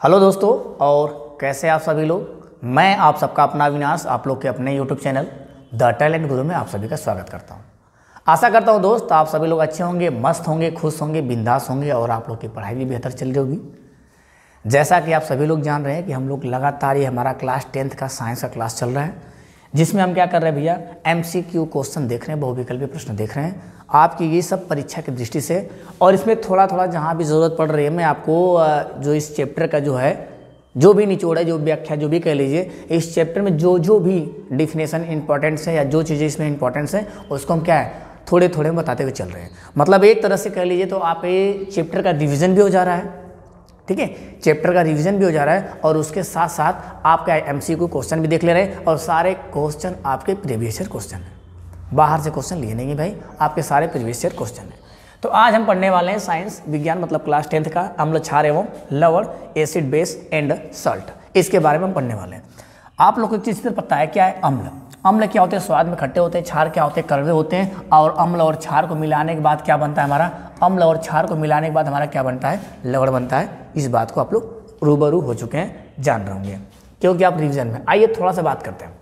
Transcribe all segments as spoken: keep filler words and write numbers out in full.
Hello दोस्तों, और कैसे आप सभी लोग। मैं आप सबका अपना अविनाश आप लोग के अपने यूट्यूब चैनल द टैलेंट गुरु में आप सभी का स्वागत करता हूं। आशा करता हूं दोस्त आप सभी लोग अच्छे होंगे, मस्त होंगे, खुश होंगे, बिंदास होंगे और आप लोग की पढ़ाई भी बेहतर चल रही होगी। जैसा कि आप सभी लोग जान रहे हैं कि हम लोग लगातार ये हमारा क्लास टेंथ का साइंस का क्लास चल रहा है, जिसमें हम क्या कर रहे हैं भैया, एमसीक्यू क्वेश्चन देख रहे हैं, बहुविकल्पीय प्रश्न देख रहे हैं आपकी ये सब परीक्षा की दृष्टि से। और इसमें थोड़ा थोड़ा जहाँ भी ज़रूरत पड़ रही है मैं आपको जो इस चैप्टर का जो है जो भी निचोड़ है, जो व्याख्या जो भी कह लीजिए, इस चैप्टर में जो जो भी डिफिनेशन इंपॉर्टेंट्स है या जो चीज़ें इसमें इंपॉर्टेंस है उसको हम क्या है थोड़े थोड़े बताते हुए चल रहे हैं। मतलब एक तरह से कह लीजिए तो आप ये चैप्टर का रिविज़न भी हो जा रहा है, ठीक है, चैप्टर का रिवीजन भी हो जा रहा है और उसके साथ साथ आपका एमसीक्यू क्वेश्चन भी देख ले रहे हैं और सारे क्वेश्चन आपके प्रीवियस ईयर क्वेश्चन हैं, बाहर से क्वेश्चन लिए नहीं भाई, आपके सारे प्रीवियस ईयर क्वेश्चन हैं। तो आज हम पढ़ने वाले हैं साइंस विज्ञान मतलब क्लास टेंथ का अम्ल, क्षार एवं लवण, एसिड, बेस एंड सॉल्ट, इसके बारे में हम पढ़ने वाले हैं। आप लोग को एक चीज़ पता है क्या है अम्ल। अम्ल क्या होते हैं, स्वाद में खट्टे होते हैं, क्षार क्या होते हैं, कड़वे होते हैं। और अम्ल और क्षार को मिलाने के बाद क्या बनता है हमारा, अम्ल और क्षार को मिलाने के बाद हमारा क्या बनता है, लवण बनता है। इस बात को आप लोग रूबरू हो चुके हैं, जान रहे होंगे क्योंकि आप रिवीजन में। आइए थोड़ा सा बात करते हैं।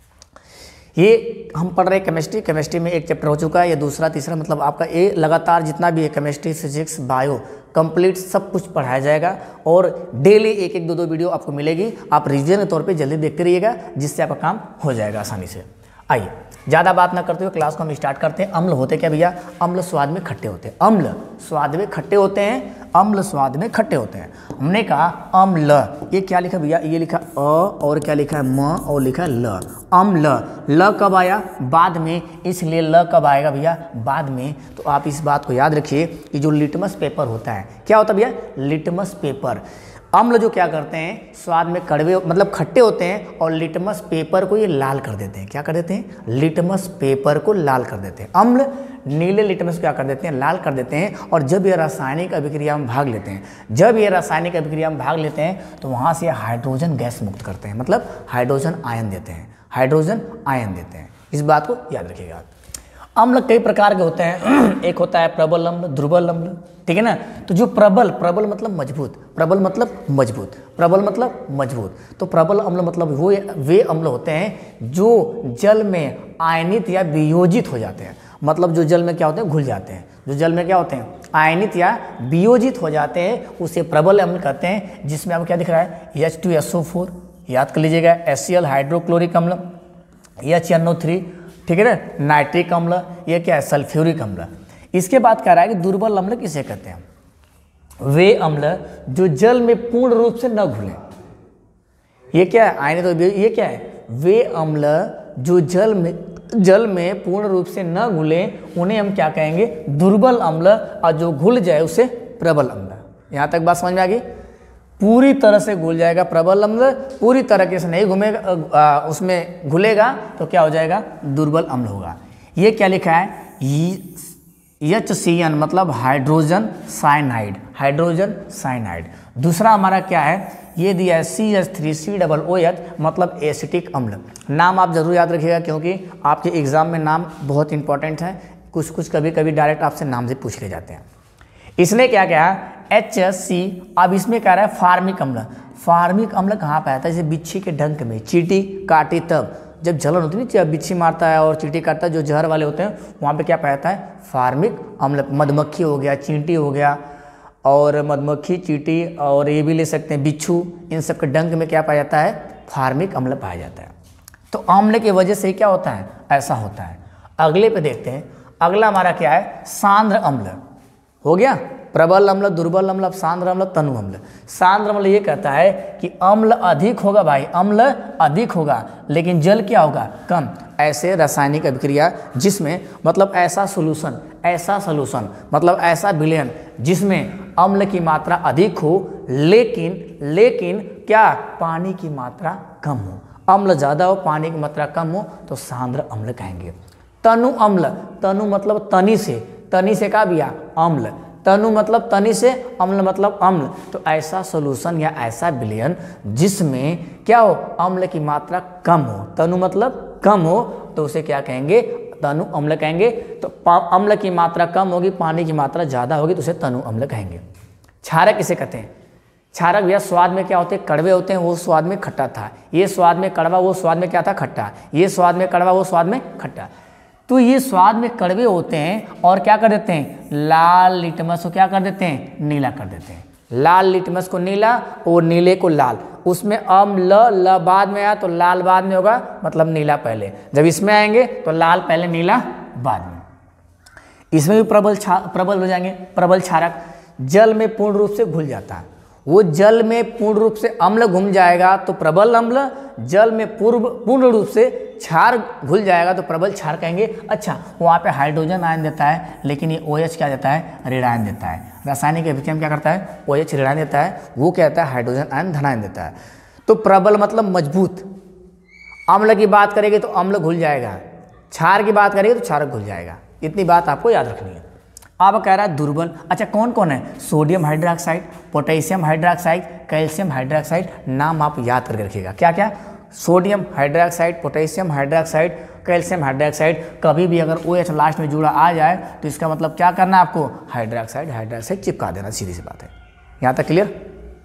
ये हम पढ़ रहे हैं केमिस्ट्री, केमिस्ट्री में एक चैप्टर हो चुका है, ये दूसरा तीसरा, मतलब आपका ये लगातार जितना भी है केमिस्ट्री, फिजिक्स, बायो कंप्लीट सब कुछ पढ़ाया जाएगा और डेली एक एक दो दो वीडियो आपको मिलेगी। आप रिवीजन के तौर पे जल्दी देखते रहिएगा, जिससे आपका काम हो जाएगा आसानी से। आइए ज़्यादा बात ना करते हुए क्लास को हम स्टार्ट करते हैं। अम्ल होते क्या भैया, अम्ल स्वाद में खट्टे होते हैं। अम्ल स्वाद में खट्टे होते हैं, अम्ल स्वाद में खट्टे होते हैं। हमने कहा अम्ल, ये क्या लिखा भैया, ये लिखा अ और क्या लिखा है म और लिखा है ल। अम्ल, ल कब आया, बाद में, इसलिए ल कब आएगा भैया, बाद में। तो आप इस बात को याद रखिए कि जो लिटमस पेपर होता है, क्या होता है भैया, लिटमस पेपर। अम्ल जो क्या करते हैं, स्वाद में कड़वे मतलब खट्टे होते हैं और लिटमस पेपर को ये लाल कर देते हैं। क्या कर देते हैं, लिटमस पेपर को लाल कर देते हैं। अम्ल नीले लिटमस क्या कर देते हैं, लाल कर देते हैं। और जब ये रासायनिक अभिक्रिया में भाग लेते हैं, जब ये रासायनिक अभिक्रिया में भाग लेते हैं तो वहाँ से हाइड्रोजन गैस मुक्त करते हैं, मतलब हाइड्रोजन आयन देते हैं, हाइड्रोजन आयन देते हैं। इस बात को याद रखिएगा। अम्ल कई प्रकार के होते हैं, एक होता है प्रबल अम्ल, दुर्बल अम्ल, ठीक है ना। तो जो प्रबल, प्रबल मतलब मजबूत, प्रबल मतलब मजबूत, प्रबल मतलब मजबूत। तो प्रबल अम्ल मतलब वो वे अम्ल होते हैं जो जल में आयनित या वियोजित हो जाते हैं। मतलब जो जल में क्या होते हैं, घुल जाते हैं। जो जल में क्या होते हैं, आयनित या वियोजित हो जाते हैं, उसे प्रबल अम्ल कहते हैं। जिसमें आपको क्या दिख रहा है, H two S O four याद कर लीजिएगा, एच सी एल हाइड्रोक्लोरिक अम्ल, एच एन ओ थ्री, ठीक है ना, नाइट्रिक अम्ल, ये क्या है, सल्फ्यूरिक अम्ल। इसके बाद कह रहा है कि दुर्बल अम्ल किसे कहते हैं, वे अम्ल जो जल में पूर्ण रूप से न घुले। ये क्या है, आयनित तो ये क्या है, वे अम्ल जो जल में जल में पूर्ण रूप से न घुले, उन्हें हम क्या कहेंगे, दुर्बल अम्ल। और जो घुल जाए उसे प्रबल अम्ल। यहाँ तक बात समझ में आ गई, पूरी तरह से घुल जाएगा प्रबल अम्ल, पूरी तरह से नहीं घूमेगा उसमें घुलेगा तो क्या हो जाएगा, दुर्बल अम्ल होगा। ये क्या लिखा है, एच सी एन मतलब हाइड्रोजन साइनाइड, हाइड्रोजन साइनाइड। दूसरा हमारा क्या है, ये दिया है C H three C double O H मतलब एसिटिक अम्ल। नाम आप जरूर याद रखिएगा क्योंकि आपके एग्जाम में नाम बहुत इंपॉर्टेंट है, कुछ कुछ कभी कभी डायरेक्ट आपसे नाम से पूछ ले जाते हैं। इसने क्या कहा, एच सी, अब इसमें कह रहा है फार्मिक अम्ल। फार्मिक अम्ल कहाँ पे आता है, जैसे बिच्छी के डंक में, चींटी काटी तब जब जलन होती है, जब बिच्छी मारता है और चींटी काटता है, जो जहर वाले होते हैं वहाँ पे क्या पाता है, फार्मिक अम्ल। मधुमक्खी हो गया, चींटी हो गया, और मधुमक्खी, चींटी और ये भी ले सकते हैं बिच्छू, इन सब के डंक में क्या पाया जाता है, फार्मिक अम्ल पाया जाता है। तो अम्ल की वजह से क्या होता है, ऐसा होता है। अगले पे देखते हैं, अगला हमारा क्या है, सांद्र अम्ल हो गया, प्रबल अम्ल, दुर्बल अम्ल, अब सांद्र अम्ल, तनु अम्ल। सांद्र अम्ल ये कहता है कि अम्ल अधिक होगा भाई, अम्ल अधिक होगा लेकिन जल क्या होगा, कम। ऐसे रासायनिक अभिक्रिया जिसमें मतलब ऐसा सोल्यूशन, ऐसा सोल्यूशन मतलब ऐसा विलयन जिसमें अम्ल की मात्रा अधिक हो लेकिन लेकिन क्या, पानी की मात्रा कम हो। अम्ल ज़्यादा हो, पानी की मात्रा कम हो तो सांद्र अम्ल कहेंगे। तनु अम्ल, तनु मतलब तनी से, तनी से का भैया, अम्ल। तनु मतलब तनी से, अम्ल मतलब अम्ल। तो ऐसा सोल्यूशन या ऐसा विलयन जिसमें क्या हो, अम्ल की मात्रा कम हो, तनु मतलब कम हो, तो उसे क्या कहेंगे, तनु अम्ल कहेंगे। तो अम्ल की मात्रा कम होगी, पानी की मात्रा ज़्यादा होगी तो उसे तनु अम्ल कहेंगे। क्षारक किसे कहते हैं, क्षारक भैया स्वाद में क्या होते हैं, कड़वे होते हैं, वो स्वाद में खट्टा था। ये स्वाद में कड़वा, वो स्वाद में क्या था, खट्टा। ये स्वाद में कड़वा, वो स्वाद में खट्टा। तो ये स्वाद में कड़वे होते हैं और क्या कर देते हैं, लाल लिटमस को क्या कर देते हैं, नीला कर देते हैं। लाल लिटमस को नीला और नीले को लाल। उसमें अम ल ल बाद में आया तो लाल बाद में होगा, मतलब नीला पहले। जब इसमें आएंगे तो लाल पहले, नीला बाद में। इसमें भी प्रबल छा प्रबल हो जाएंगे। प्रबल क्षारक जल में पूर्ण रूप से घुल जाता है। वो जल में पूर्ण रूप से अम्ल घुल जाएगा तो प्रबल अम्ल, जल में पूर्व पूर्ण रूप से क्षार घुल जाएगा तो प्रबल क्षार कहेंगे। अच्छा, वहाँ पे हाइड्रोजन आयन देता है, लेकिन ये OH क्या देता है, ऋण आयन देता है। रासायनिक अभिक्रिया क्या करता है, OH ऋण आयन देता है, वो क्या देता है, हाइड्रोजन आयन धन आयन देता है। तो प्रबल मतलब मजबूत। अम्ल की बात करेंगे तो अम्ल घुल जाएगा, क्षार की बात करेंगे तो क्षारक घुल जाएगा। इतनी बात आपको याद रखनी है। अब कह रहा है दुर्बल। अच्छा, कौन कौन है, sodium hydroxide, potassium hydroxide, calcium hydroxide. नाम आप याद करके रखिएगा। क्या क्या, sodium hydroxide, potassium hydroxide, calcium hydroxide. कभी भी अगर OH लास्ट में जुड़ा आ जाए तो इसका मतलब क्या करना है आपको, हाइड्रोक्साइड हाइड्रोक्साइड चिपका देना, सीधी सी बात है। यहाँ तक क्लियर।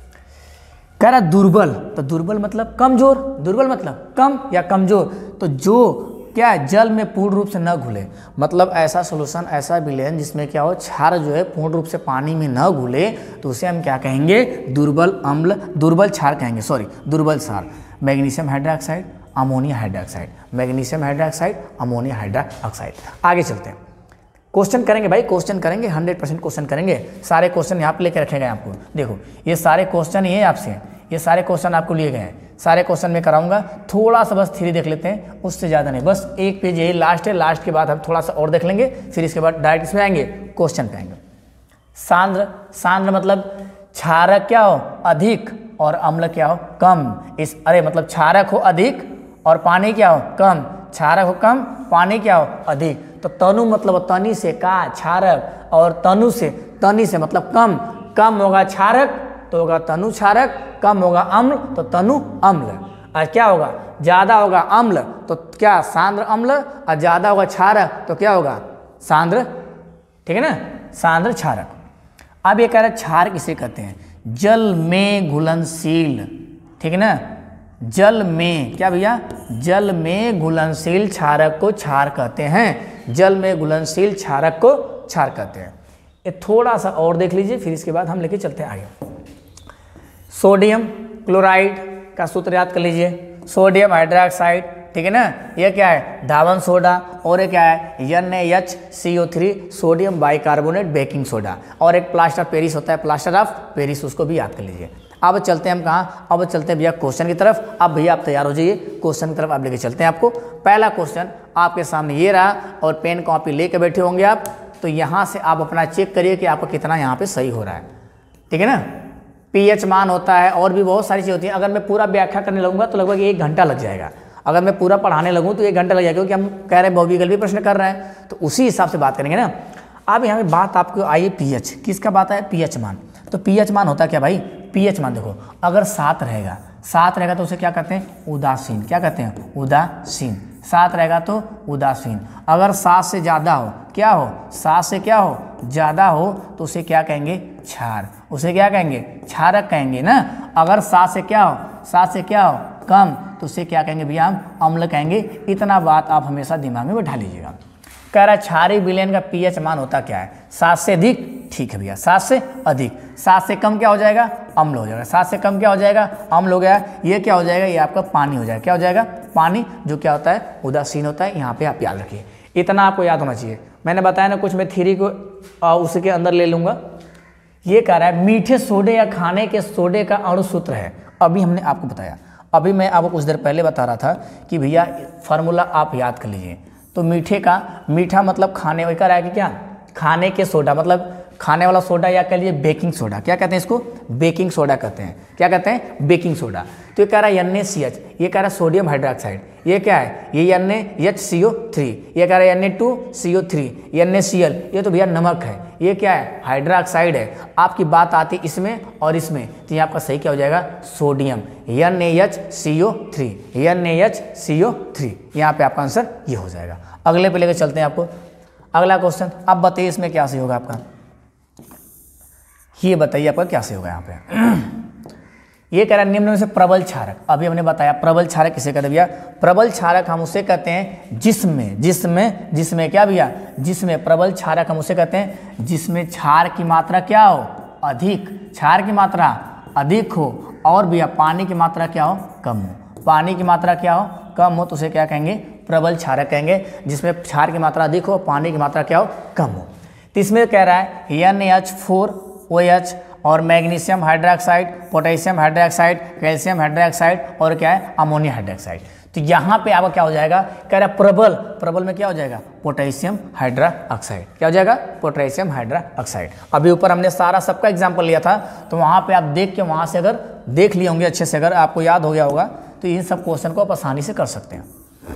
कह रहा दुर्बल, तो दुर्बल मतलब कमजोर, दुर्बल मतलब कम या कमजोर। तो जो क्या है, जल में पूर्ण रूप से न घुले, मतलब ऐसा सोल्यूशन, ऐसा विलयन जिसमें क्या हो, क्षार जो है पूर्ण रूप से पानी में न घुले, तो उसे हम क्या कहेंगे, दुर्बल अम्ल, दुर्बल क्षार कहेंगे, सॉरी दुर्बल क्षार। Magnesium hydroxide, ammonia hydroxide, magnesium hydroxide, ammonia hydroxide. आगे चलते हैं, क्वेश्चन करेंगे भाई, क्वेश्चन करेंगे, हंड्रेड परसेंट क्वेश्चन करेंगे। सारे क्वेश्चन यहाँ पे लेके रखे गए आपको। देखो ये सारे क्वेश्चन ये आपसे, ये सारे क्वेश्चन आपको लिए गए हैं। सारे क्वेश्चन में कराऊंगा, थोड़ा सा बस थ्री देख लेते हैं, उससे ज़्यादा नहीं। बस एक पेज यही लास्ट है, लास्ट के बाद हम थोड़ा सा और देख लेंगे, फिर इसके बाद डायरेक्ट इसमें आएंगे, क्वेश्चन पे आएंगे। सांद्र, सांद्र मतलब क्षारक क्या हो, अधिक, और अम्ल क्या हो, कम। इस अरे मतलब क्षारक हो अधिक और पानी क्या हो, कम। क्षारक हो कम, पानी क्या हो, अधिक। तो तनु मतलब तनी से का क्षारक, और तनु से, तनी से मतलब कम। कम होगा क्षारक तो होगा तनु क्षारक, कम होगा अम्ल तो तनु अम्ल। और क्या होगा, ज़्यादा होगा अम्ल तो क्या, सांद्र अम्ल, और ज़्यादा होगा क्षारक तो क्या होगा, सांद्र, ठीक है ना, सांद्र क्षारक। अब ये कह रहा है क्षार किसे कहते हैं, जल में घुलनशील, ठीक है ना, जल में क्या भैया, जल में घुलनशील क्षारक को क्षार कहते हैं। जल में घुलनशील क्षारक को क्षार कहते हैं। ये थोड़ा सा और देख लीजिए, फिर इसके बाद हम लेके चलते हैं आगे। सोडियम क्लोराइड का सूत्र याद कर लीजिए, सोडियम हाइड्रोक्साइड, ठीक है ना, ये क्या है, धावन सोडा, और ये क्या है, N A H C O three, sodium bicarbonate baking soda. और एक प्लास्टर पेरिस होता है, प्लास्टर ऑफ पेरिस, उसको भी याद कर लीजिए। अब चलते हैं हम कहाँ, अब चलते हैं भैया क्वेश्चन की तरफ। अब भैया आप तैयार हो जाइए, क्वेश्चन की तरफ आप लेके चलते हैं आपको। पहला क्वेश्चन आपके सामने ये रहा, और पेन कॉपी लेके बैठे होंगे आप, तो यहाँ से आप अपना चेक करिए कि आपका कितना यहाँ पे सही हो रहा है, ठीक है ना। पीएच मान होता है, और भी बहुत सारी चीज़ होती है। अगर मैं पूरा व्याख्या करने लगूंगा तो लगभग एक घंटा लग जाएगा। अगर मैं पूरा पढ़ाने लगूँ तो एक घंटा लग जाएगा, क्योंकि हम कह रहे हैं बहुविकल्पी भी प्रश्न कर रहे हैं, तो उसी हिसाब से बात करेंगे ना। अब यहाँ पे बात आपको आई पीएच, किसका बात है, पीएच मान। तो पीएच मान होता है क्या भाई, पीएच मान देखो, अगर सात रहेगा, सात रहेगा तो उसे क्या कहते हैं, उदासीन। क्या कहते हैं, उदासीन। सात रहेगा तो उदासीन। अगर सात से ज़्यादा हो, क्या हो, सात से क्या हो, ज़्यादा हो, तो उसे क्या कहेंगे, क्षार। उसे क्या कहेंगे, क्षारक कहेंगे ना। अगर सात से क्या हो, सात से क्या हो, कम, तो उसे क्या कहेंगे भैया, हम अम्ल कहेंगे। इतना बात आप हमेशा दिमाग में बैठा लीजिएगा। कह रहा है क्षारीय विलयन का पीएच मान होता क्या है, सात से अधिक, ठीक है भैया, सात से अधिक। सात से कम क्या हो जाएगा, अम्ल हो जाएगा। सात से कम क्या हो जाएगा, अम्ल हो गया। ये क्या हो जाएगा, ये आपका पानी हो जाएगा। क्या हो जाएगा, पानी, जो क्या होता है, उदासीन होता है। यहाँ पे आप याद रखिए, इतना आपको याद होना चाहिए। मैंने बताया ना, कुछ मैं थ्योरी को आ, उसके अंदर ले लूँगा। ये कह रहा है मीठे सोडे या खाने के सोडे का अणु सूत्र है। अभी हमने आपको बताया, अभी मैं आपको कुछ देर पहले बता रहा था कि भैया फार्मूला आप याद कर लीजिए। तो मीठे का, मीठा मतलब खाने, वही कह रहा है कि क्या, खाने के सोडा मतलब खाने वाला सोडा, या कह लीजिए बेकिंग सोडा। क्या कहते हैं इसको, बेकिंग सोडा कहते हैं। क्या कहते हैं, बेकिंग सोडा। तो ये कह रहा है एन ए सी एच, ये कह रहा है सोडियम हाइड्रोक्साइड। ये क्या है, ये N A H C O three. ये कह रहा है N A two C O three, N A C L, ये तो भैया नमक है। ये क्या है, हाइड्रोक्साइड है। आपकी बात आती इसमें और इसमें, तो ये आपका सही क्या हो जाएगा, sodium, N A H C O three, N A H C O three. यहाँ पे आपका आंसर ये हो जाएगा। अगले पे लेकर चलते हैं आपको। अगला क्वेश्चन, अब बताइए इसमें क्या सही होगा आपका, ये बताइए आपका क्या सही होगा यहाँ पे। ये कह रहा है निम्न में से प्रबल क्षारक, अभी हमने बताया प्रबल क्षारक किसे कहते हैं भैया, प्रबल क्षारक हम उसे कहते हैं जिसमें जिसमें जिसमें क्या भैया, जिसमें प्रबल क्षारक हम उसे कहते हैं जिसमें क्षार की मात्रा क्या हो, अधिक, क्षार की मात्रा अधिक हो और भैया पानी की मात्रा क्या हो, कम हो, पानी की मात्रा क्या हो, कम हो, तो उसे क्या कहेंगे, प्रबल क्षारक कहेंगे, जिसमें क्षार की मात्रा अधिक हो, पानी की मात्रा क्या हो, कम हो। तो इसमें कह रहा है N H four O H और magnesium hydroxide, potassium hydroxide, calcium hydroxide और क्या है, अमोनिया हाइड्रोक्साइड। तो यहाँ पे आपका क्या हो जाएगा, कह रहा है प्रबल, प्रबल में क्या हो जाएगा, पोटेशियम हाइड्रोक्साइड, क्या हो जाएगा, पोटेशियम हाइड्रोक्साइड। अभी ऊपर हमने सारा सबका एग्जाम्पल लिया था, तो वहाँ पे आप देख के वहाँ से अगर देख लिए होंगे अच्छे से, अगर आपको याद हो गया होगा तो इन सब क्वेश्चन को आप आसानी से कर सकते हैं।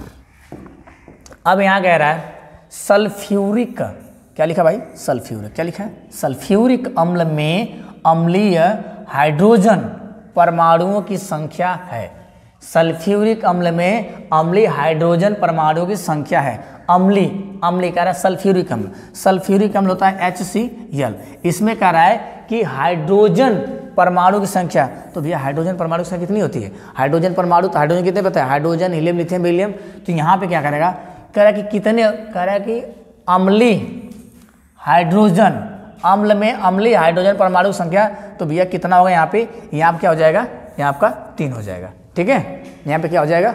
अब यहाँ कह रहा है सल्फ्यूरिक, क्या लिखा भाई, सल्फ्यूरिक, क्या लिखा है, सल्फ्यूरिक अम्ल में अम्लीय हाइड्रोजन परमाणुओं की संख्या है। सल्फ्यूरिक अम्ल में अम्लीय हाइड्रोजन परमाणुओं की संख्या है। अम्ली, अम्ली कह रहा है सल्फ्यूरिक अम्ल, सल्फ्यूरिक अम्ल होता है एच सी एल। इसमें कह रहा है कि हाइड्रोजन परमाणु की संख्या, तो भैया हाइड्रोजन परमाणु की संख्या कितनी होती है, हाइड्रोजन परमाणु, तो हाइड्रोजन कितने पता है, हाइड्रोजन, हीलियम, लिथियम, बेरिलियम। तो यहाँ पे क्या करेगा, कह रहा है कि कितने, कह रहा है कि अम्ली हाइड्रोजन, अम्ल में अम्लीय हाइड्रोजन परमाणु की संख्या, तो भैया कितना होगा यहाँ पे, यहाँ पे क्या हो जाएगा, यहाँ आपका तीन हो जाएगा, ठीक है, यहाँ पे क्या हो जाएगा,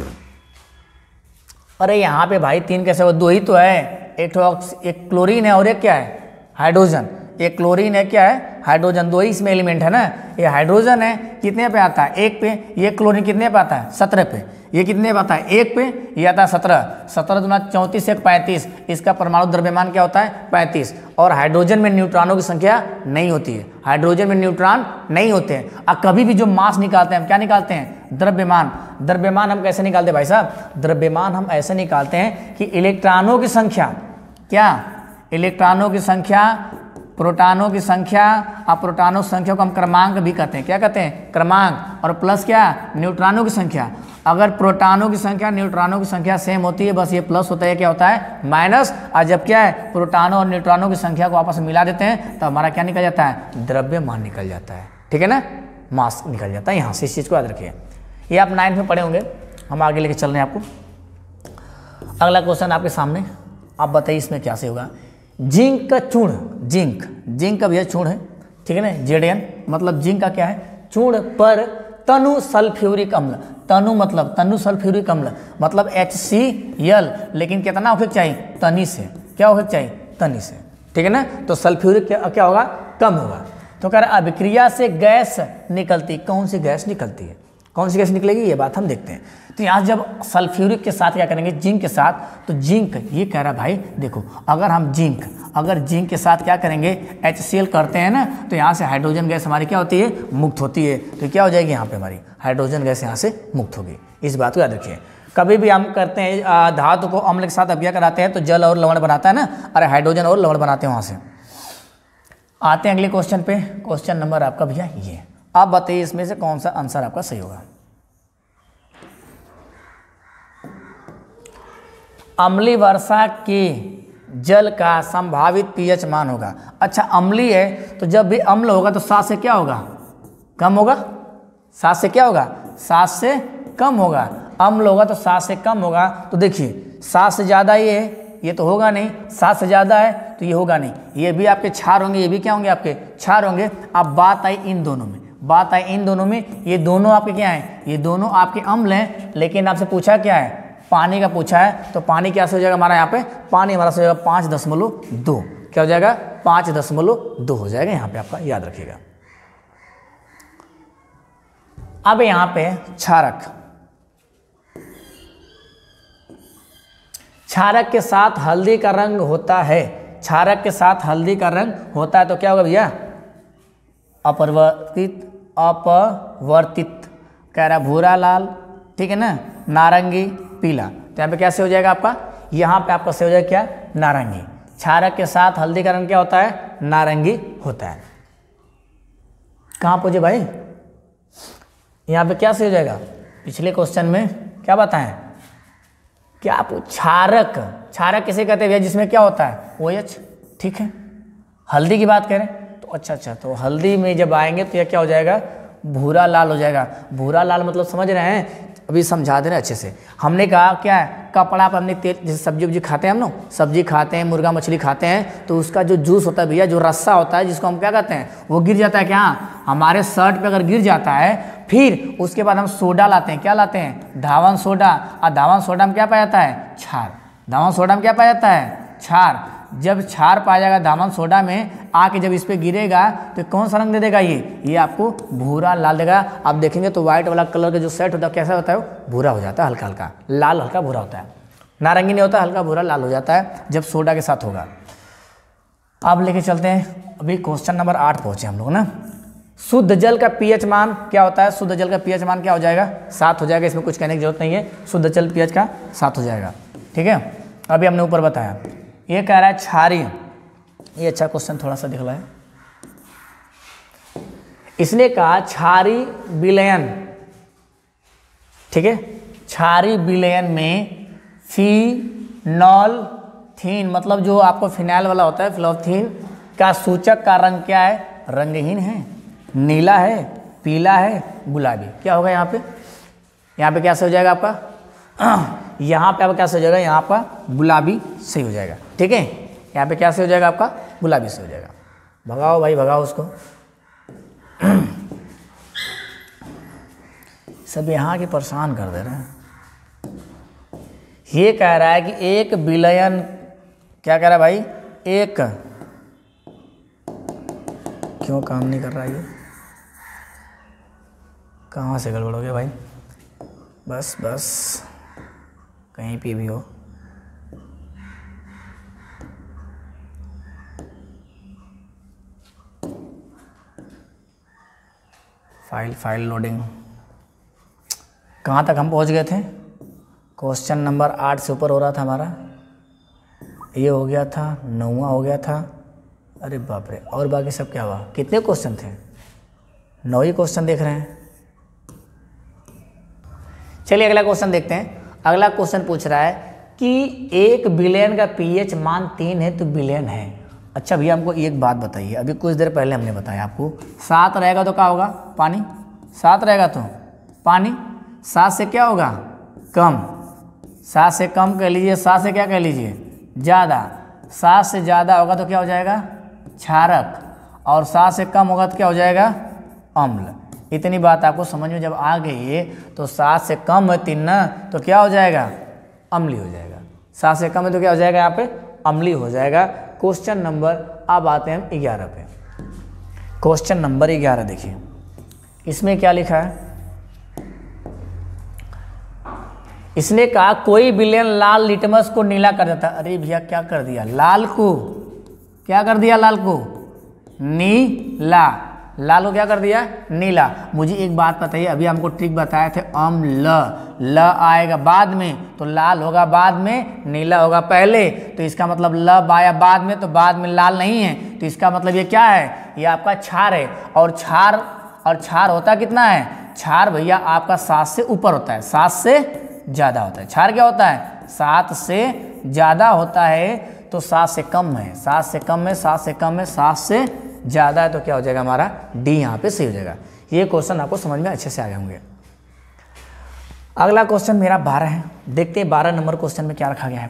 अरे यहाँ पे भाई तीन कैसे हो, दो ही तो है, एक एक क्लोरीन है और एक क्या है, हाइड्रोजन, एक क्लोरीन है क्या है, हाइड्रोजन, दो ही इसमें एलिमेंट है ना, ये हाइड्रोजन है कितने पे आता है, एक पे, ये क्लोरीन कितने पे आता है, सत्रह पे, ये कितने पे आता है, एक पे, ये आता है सत्रह, सत्रह दुना चौंतीस एक पैंतीस, इसका परमाणु द्रव्यमान क्या होता है, पैंतीस। और हाइड्रोजन में न्यूट्रॉनों की संख्या नहीं होती है, हाइड्रोजन में न्यूट्रॉन नहीं होते हैं। अब कभी भी जो मास निकालते हैं हम क्या निकालते हैं, द्रव्यमान। द्रव्यमान हम कैसे निकालते हैं भाई साहब, द्रव्यमान हम ऐसे निकालते हैं कि इलेक्ट्रॉनों की संख्या, क्या, इलेक्ट्रॉनों की संख्या, प्रोटॉनों की संख्या, और प्रोटॉनों की संख्या को हम क्रमांक भी कहते हैं, क्या कहते हैं, क्रमांक, और प्लस क्या, न्यूट्रॉनों की संख्या। अगर प्रोटॉनों की संख्या न्यूट्रॉनों की संख्या सेम होती है, बस ये प्लस होता है, क्या होता है, माइनस। और जब क्या है, प्रोटॉनों और न्यूट्रॉनों की संख्या को आपस में मिला देते हैं तो हमारा क्या निकल जाता है, द्रव्यमान निकल जाता है, ठीक है ना, मास निकल जाता है। यहाँ से इस चीज़ को याद रखिए, ये आप नाइन्थ में पढ़े होंगे, हम आगे लेके चल रहे हैं आपको। अगला क्वेश्चन आपके सामने, आप बताइए इसमें क्या से होगा, जिंक का चूर्ण, जिंक, जिंक का भैया चूर्ण है, ठीक है ना, जेड एन, मतलब जिंक का क्या है, चूर्ण पर तनु सल्फ्यूरिक अम्ल, तनु मतलब तनु सल्फ्यूरिक अम्ल मतलब एच सी एल, लेकिन कितना होकर चाहिए, तनी से, क्या होकर चाहिए, तनी से, ठीक है ना। तो सल्फ्यूरिक क्या, क्या होगा, कम होगा। तो कह रहा अभिक्रिया से गैस निकलती, कौन सी गैस निकलती है, कौन सी गैस निकलेगी, ये बात हम देखते हैं। तो यहाँ जब सल्फ्यूरिक के साथ क्या करेंगे, जिंक के साथ, तो जिंक, ये कह रहा भाई देखो, अगर हम जिंक, अगर जिंक के साथ क्या करेंगे, एच सी एल करते हैं ना, तो यहाँ से हाइड्रोजन गैस हमारी क्या होती है, मुक्त होती है। तो क्या हो जाएगी, यहाँ पे हमारी हाइड्रोजन गैस यहाँ से मुक्त होगी। इस बात को याद रखिए। कभी भी हम करते हैं धातु को अम्ल के साथ अभिक्रिया कराते हैं तो जल और लवण बनाता है ना, अरे हाइड्रोजन और लवण बनाते हैं वहाँ से। आते हैं अगले क्वेश्चन पे, क्वेश्चन नंबर आपका भैया ये, आप बताइए इसमें से कौन सा आंसर आपका सही होगा। अम्लीय वर्षा के जल का संभावित पीएच मान होगा। अच्छा अम्लीय है तो जब भी अम्ल होगा तो सात से क्या होगा, कम होगा, सात से क्या होगा, सात से कम होगा। अम्ल होगा तो सात से कम होगा। तो देखिए सात से ज़्यादा ये है, ये तो होगा नहीं, सात से ज़्यादा है तो ये होगा नहीं, ये भी आपके क्षार होंगे, ये भी क्या होंगे, आपके क्षार होंगे। अब बात आई इन दोनों में, बात आई इन दोनों में, ये दोनों आपके क्या हैं, ये दोनों आपके अम्ल हैं, लेकिन आपसे पूछा क्या है, पानी का पूछा है। तो पानी क्या से हो जाएगा हमारा, यहाँ पे पानी हमारा से हो जाएगा पाँच दशमलव दो, क्या हो जाएगा, पाँच दशमलव दो हो जाएगा, यहाँ पे आपका याद रखिएगा। अब यहाँ पे क्षारक, क्षारक के साथ हल्दी का रंग होता है, क्षारक के साथ हल्दी का रंग होता है तो क्या होगा भैया, अपरिवर्तित, अपवर्तित, कह रहा भूरा लाल, ठीक है ना, नारंगी, पीला। तो यहाँ पे कैसे हो जाएगा आपका, यहाँ पे आपका से हो जाएगा क्या, नारंगी। क्षारक के साथ हल्दी का रंग क्या होता है, नारंगी होता है। कहाँ पूछे भाई, यहाँ पे क्या से हो जाएगा, पिछले क्वेश्चन में क्या बताएं, क्या आप क्षारक, क्षारक किसे कहते हैं भैया, जिसमें क्या होता है, ओ एच, ठीक है। हल्दी की बात करें तो अच्छा अच्छा, तो हल्दी में जब आएंगे तो यह क्या हो जाएगा, भूरा लाल हो जाएगा। भूरा लाल मतलब समझ रहे हैं, अभी समझा दे रहे अच्छे से। हमने कहा क्या है, कपड़ा पर हमने तेल, जैसे सब्जी वब्जी खाते हैं हम लोग, सब्जी खाते हैं, मुर्गा मछली खाते हैं, तो उसका जो जूस होता है भैया, जो रस्सा होता है जिसको हम क्या कहते हैं, वो गिर जाता है क्या, हमारे शर्ट पे अगर गिर जाता है, फिर उसके बाद हम सोडा लाते हैं, क्या लाते हैं, धावन सोडा। और धावन सोडा में क्या पाया जाता है, क्षार। धावन सोडा में क्या पाया जाता है, क्षार। जब क्षार पाया जाएगा धावन सोडा में, आके जब इस पे गिरेगा तो कौन सा रंग दे देगा, ये ये आपको भूरा लाल देगा। आप देखेंगे तो व्हाइट वाला कलर का जो सेट होता है कैसा होता है, वो भूरा हो जाता है, हल्का हल्का लाल, हल्का भूरा होता है, नारंगी नहीं होता, हल्का भूरा लाल हो जाता है जब सोडा के साथ होगा। अब लेके चलते हैं, अभी क्वेश्चन नंबर आठ पहुंचे हम लोग ना। शुद्ध जल का पीएच मान क्या होता है, शुद्ध जल का पीएच मान क्या हो जाएगा, सात हो जाएगा। इसमें कुछ कहने की जरूरत नहीं है, शुद्ध जल पीएच का सात हो जाएगा, ठीक है। अभी हमने ऊपर बताया, ये कह रहा है क्षारीय, ये अच्छा क्वेश्चन थोड़ा सा दिख रहा है। इसने कहा क्षारीय विलयन, ठीक है, क्षारीय विलयन में फिनोल्थीन, मतलब जो आपको फिनाइल वाला होता है, फिनोल्थीन का सूचक का रंग क्या है, रंगहीन है, नीला है, पीला है, गुलाबी। क्या होगा यहाँ पे, यहाँ पे क्या से हो जाएगा आपका, यहाँ पे आपका क्या से हो जाएगा, यहाँ पर गुलाबी सही हो जाएगा, ठीक है। यहाँ पे क्या से हो जाएगा आपका, गुलाबी से हो जाएगा। भगाओ भाई भगाओ उसको। सब यहाँ के परेशान कर दे रहे हैं। ये कह रहा है कि एक विलयन, क्या कह रहा है भाई, एक, क्यों काम नहीं कर रहा है ये, कहाँ से गड़बड़ हो गया भाई, बस बस कहीं पे भी हो। फाइल फाइल लोडिंग, कहाँ तक हम पहुँच गए थे, क्वेश्चन नंबर आठ से ऊपर हो रहा था हमारा, ये हो गया था, नौवां हो गया था, अरे बाप रे, और बाकी सब क्या हुआ, कितने क्वेश्चन थे, नौ ही क्वेश्चन देख रहे हैं। चलिए अगला क्वेश्चन देखते हैं। अगला क्वेश्चन पूछ रहा है कि एक बिलियन का पीएच मान तीन है तो बिलियन है। अच्छा भैया हमको एक बात बताइए, अभी कुछ देर पहले हमने बताया आपको, सात रहेगा तो क्या होगा, पानी, सात रहेगा तो पानी, सात से क्या होगा, कम, सात से कम कह लीजिए, सात से क्या कह लीजिए, ज़्यादा, सात से ज़्यादा होगा तो क्या हो जाएगा, क्षारक, और सात से कम होगा तो क्या हो जाएगा, अम्ल। इतनी बात आपको समझ में जब आ गई है तो सात से कम है तीन ना, तो क्या हो जाएगा, अम्ली हो जाएगा। सात से कम है तो क्या हो जाएगा, यहाँ पे अम्ली हो जाएगा। क्वेश्चन नंबर, अब आते हैं हम ग्यारह पे। क्वेश्चन नंबर ग्यारह देखिए, इसमें क्या लिखा है, इसने कहा कोई विलयन लाल लिटमस को नीला कर देता है। अरे भैया क्या कर दिया, लाल को क्या कर दिया, लाल को नीला, लाल को क्या कर दिया, नीला। मुझे एक बात बताइए, अभी हमको ट्रिक बताए थे, अम्ल, ल आएगा बाद में तो लाल होगा बाद में, नीला होगा पहले, तो इसका मतलब ल आया बाद में तो बाद में लाल नहीं है, तो इसका मतलब ये क्या है, ये आपका क्षार है। और क्षार, और क्षार होता कितना है, क्षार भैया आपका सात से ऊपर होता है, सात से ज़्यादा होता है। क्षार क्या होता है, सात से ज़्यादा होता है, तो सात से कम है, सात से कम है, सात से कम है, सात से ज़्यादा है, तो क्या हो जाएगा हमारा डी यहाँ पे सही हो जाएगा। ये क्वेश्चन आपको समझ में अच्छे से आ गए होंगे। अगला क्वेश्चन मेरा बारह है, देखते हैं बारह नंबर क्वेश्चन में क्या रखा गया है।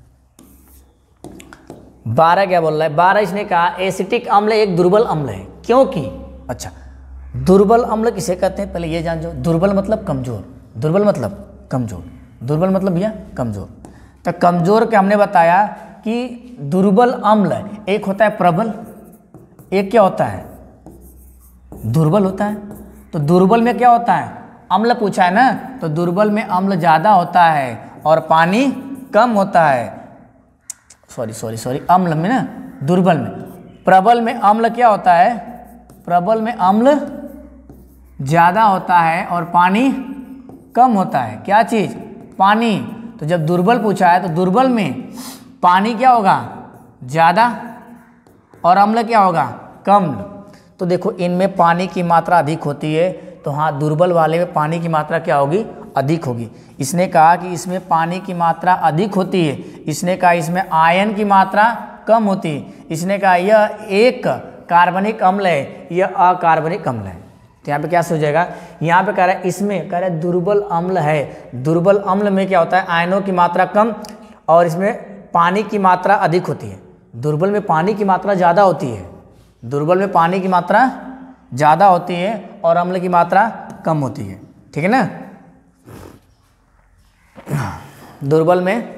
बारह क्या बोल रहा है, बारह इसने कहा एसिटिक अम्ल एक दुर्बल अम्ल है, क्योंकि, अच्छा दुर्बल अम्ल किसे कहते हैं, पहले ये जान जो, दुर्बल मतलब कमजोर, दुर्बल मतलब कमजोर, दुर्बल मतलब भैया कमजोर। तो कमजोर के हमने बताया कि दुर्बल अम्ल एक होता है प्रबल, एक क्या होता है, दुर्बल होता है। तो दुर्बल में क्या होता है, अम्ल पूछा है ना, तो दुर्बल में अम्ल ज़्यादा होता है और पानी कम होता है, सॉरी सॉरी सॉरी अम्ल में ना, दुर्बल में। प्रबल में अम्ल क्या होता है, प्रबल में अम्ल ज़्यादा होता है और पानी कम होता है, क्या चीज़, पानी। तो जब दुर्बल पूछा है तो दुर्बल में पानी क्या होगा, ज़्यादा, और अम्ल क्या होगा, कम। तो देखो इनमें पानी की मात्रा अधिक होती है, तो हाँ दुर्बल वाले में पानी की मात्रा क्या होगी, अधिक होगी। इसने कहा कि इसमें पानी की मात्रा अधिक होती है, इसने कहा इसमें आयन की मात्रा कम होती है, इसने कहा यह एक कार्बनिक अम्ल है, यह अकार्बनिक अम्ल है। तो यहाँ पे क्या से हो जाएगा, यहाँ पे कह रहा है इसमें कह रहा है दुर्बल अम्ल है। दुर्बल अम्ल में क्या होता है, आयनों की मात्रा कम और इसमें पानी की मात्रा अधिक होती है। दुर्बल में पानी की मात्रा ज़्यादा होती है, दुर्बल में पानी की मात्रा ज़्यादा होती है और अम्ल की मात्रा कम होती है। ठीक है ना। दुर्बल में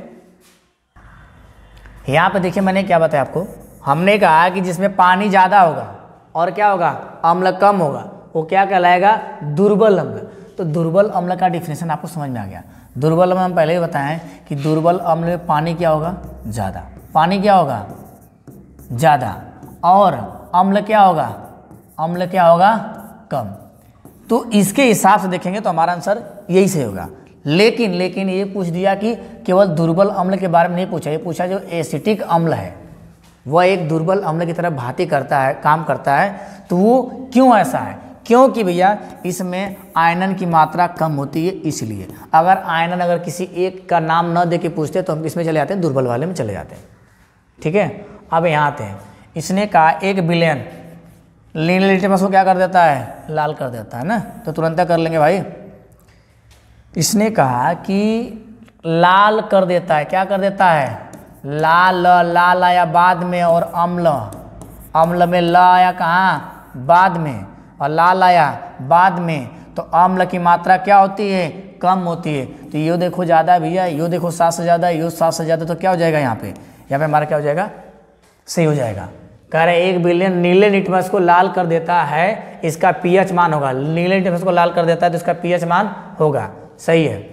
यहाँ पे देखिए मैंने क्या बताया आपको, हमने कहा कि जिसमें पानी ज़्यादा होगा और क्या होगा, अम्ल कम होगा, वो क्या कहलाएगा, दुर्बल अम्ल। तो दुर्बल अम्ल का डिफिनेशन आपको समझ में आ गया। दुर्बल अम्ल हम पहले ही बताएं कि दुर्बल अम्ल में पानी क्या होगा, ज़्यादा, पानी क्या होगा, ज़्यादा, और अम्ल क्या होगा, अम्ल क्या होगा, कम। तो इसके हिसाब से देखेंगे तो हमारा आंसर यही से होगा। लेकिन लेकिन ये पूछ दिया कि केवल दुर्बल अम्ल के बारे में नहीं पूछा, ये पूछा जो एसिटिक अम्ल है वह एक दुर्बल अम्ल की तरह भांति करता है, काम करता है, तो वो क्यों ऐसा है, क्योंकि भैया इसमें आयनन की मात्रा कम होती है इसलिए। अगर आयनन अगर किसी एक का नाम न दे के पूछते तो हम किसमें चले जाते हैं, दुर्बल वाले में चले जाते हैं। ठीक है। अब यहाँ आते हैं, इसने कहा एक बिलियन, नीले लिटमस को क्या कर देता है, लाल कर देता है ना, तो तुरंत कर लेंगे भाई। इसने कहा कि लाल कर देता है, क्या कर देता है, लाल, लाल आया बाद में, और अम्ल, अम्ल में ल आया कहाँ, बाद में, और लाल आया बाद में, तो अम्ल की मात्रा क्या होती है, कम होती है। तो यो देखो ज़्यादा है भैया, यो देखो सात से ज़्यादा, यो सात से ज़्यादा, तो क्या हो जाएगा यहाँ पे, यहाँ पे हमारा क्या हो जाएगा, सही हो जाएगा। कह रहे एक बिलियन नीले लिटमस को लाल कर देता है, इसका पीएच मान होगा, नीले लिटमस को लाल कर देता है तो इसका पीएच मान होगा, सही है।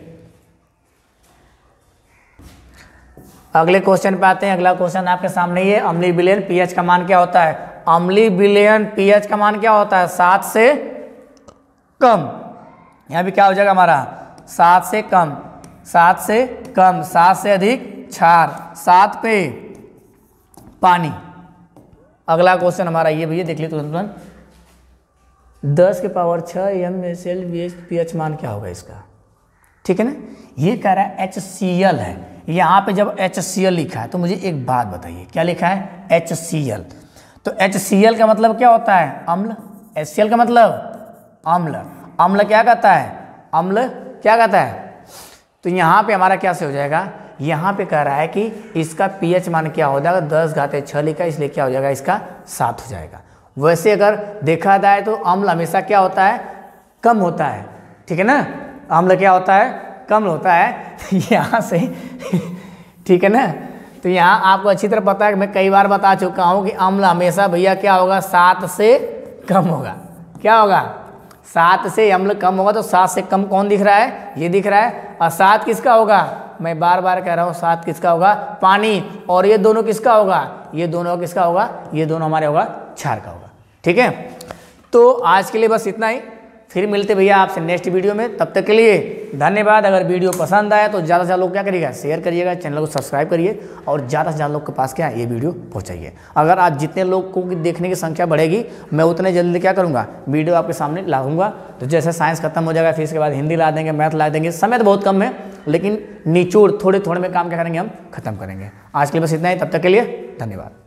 अगले क्वेश्चन पे आते हैं। अगला क्वेश्चन आपके सामने ही है, अम्लीय विलयन पीएच का मान क्या होता है। अम्लीय विलयन पीएच का मान क्या होता है, सात से कम। यहाँ भी क्या हो जाएगा हमारा, सात से कम, सात से कम, सात से अधिक क्षार, सात पे पानी। अगला क्वेश्चन हमारा ये भैया देख लीजिए तुरंत तुरंत, दस के पावर छः M S L V H P H मान क्या होगा इसका। ठीक है ना। ये कह रहा है एच सी एल है, यहाँ पे जब एच सी एल लिखा है तो मुझे एक बात बताइए, क्या लिखा है, एच सी एल। तो एच सी एल का मतलब क्या होता है, अम्ल। एच सी एल का मतलब अम्ल। अम्ल क्या कहता है, अम्ल क्या कहता है। तो यहाँ पे हमारा क्या से हो जाएगा, यहाँ पे कह रहा है कि इसका पीएच मान क्या हो जाएगा, दस घाते छः लिखा, इसलिए क्या हो जाएगा, इसका सात हो जाएगा। वैसे अगर देखा जाए तो अम्ल हमेशा क्या होता है, कम होता है। ठीक है ना, अम्ल क्या होता है, कम होता है। यहाँ से ठीक है ना। तो यहाँ आपको अच्छी तरह पता है कि मैं कई बार बता चुका हूँ कि अम्ल हमेशा भैया क्या होगा, सात से कम होगा। क्या होगा, सात से अम्ल कम होगा। तो सात से कम कौन दिख रहा है, ये दिख रहा है। और सात किसका होगा, मैं बार बार कह रहा हूँ, सात किसका होगा, पानी। और ये दोनों किसका होगा, ये दोनों किसका होगा, ये दोनों हमारे होगा क्षार का होगा। ठीक है। तो आज के लिए बस इतना ही, फिर मिलते भैया आपसे नेक्स्ट वीडियो में। तब तक के लिए धन्यवाद। अगर वीडियो पसंद आया तो ज़्यादा से ज़्यादा लोग क्या करिएगा, शेयर करिएगा, चैनल को सब्सक्राइब करिए और ज़्यादा से ज़्यादा लोग के पास क्या ये वीडियो पहुंचाइए। अगर आज जितने लोग को देखने की संख्या बढ़ेगी, मैं उतने जल्दी क्या करूँगा, वीडियो आपके सामने लाऊंगा। तो जैसे साइंस खत्म हो जाएगा, फिर इसके बाद हिंदी ला देंगे, मैथ ला देंगे। समय तो बहुत कम है, लेकिन निचोड़ थोड़े थोड़े में काम क्या करेंगे, हम खत्म करेंगे। आज के लिए बस इतना ही, तब तक के लिए धन्यवाद।